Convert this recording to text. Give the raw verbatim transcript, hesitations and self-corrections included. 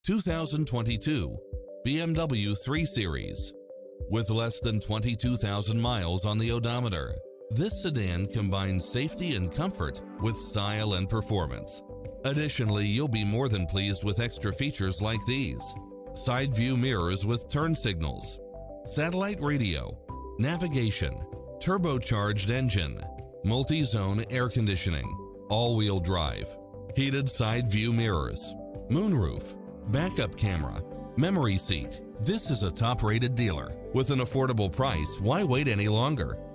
two thousand twenty-two B M W three series. With less than twenty-two thousand miles on the odometer, this sedan combines safety and comfort with style and performance. Additionally, you'll be more than pleased with extra features like these: side view mirrors with turn signals, satellite radio, navigation, turbocharged engine, multi-zone air conditioning, all-wheel drive, heated side view mirrors, moonroof, backup camera, memory seat. This is a top-rated dealer. With an affordable price, why wait any longer?